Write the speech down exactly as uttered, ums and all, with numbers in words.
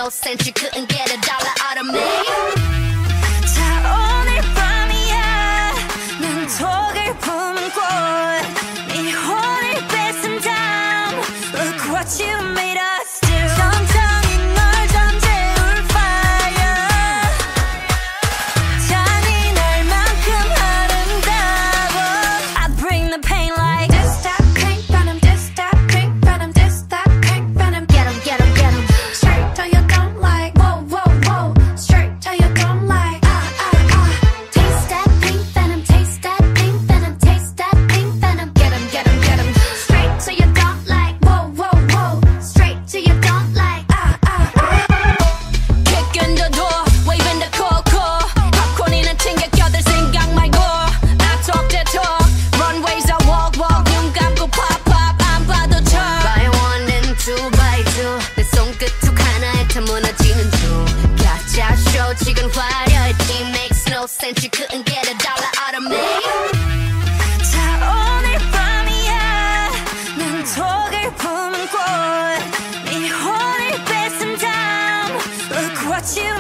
no sense. You couldn't get a dollar out of me. 자 오늘 밤이야 난 독을 품은 꽃네 혼을 뺏은 다음 Look what you made us do. 천천히 널 잠재울 fire 잔인할 만큼 아름다워 I bring the pain like This that pink venom, this that pink venom, this that pink venom. Get 'em, get 'em, get 'em. Straight till you don't like. Whoa, whoa, whoa. Straight till you don't like. Ah, ah, ah. Taste that pink venom, taste that pink venom, taste that pink venom. Get 'em, get 'em, get 'em. Straight till you don't like. Whoa, whoa, whoa. Straight till you don't like. Ah, ah, ah. Kick in the door, waving the coco 팝콘이나 챙겨 껴들 생각 말고 I talk that talk, runways I walk walk 눈 감고 pop pop 안 봐도 쳐 By one and two by two 내 손끝 툭 하나에 다 무너지는 중 가짜 쇼 지금 화려해 It makes no sense. You couldn't get a dollar out of me. 자 오늘 밤이야 난 독을 품은 꽃네 혼을 뺏은 다음 Look what you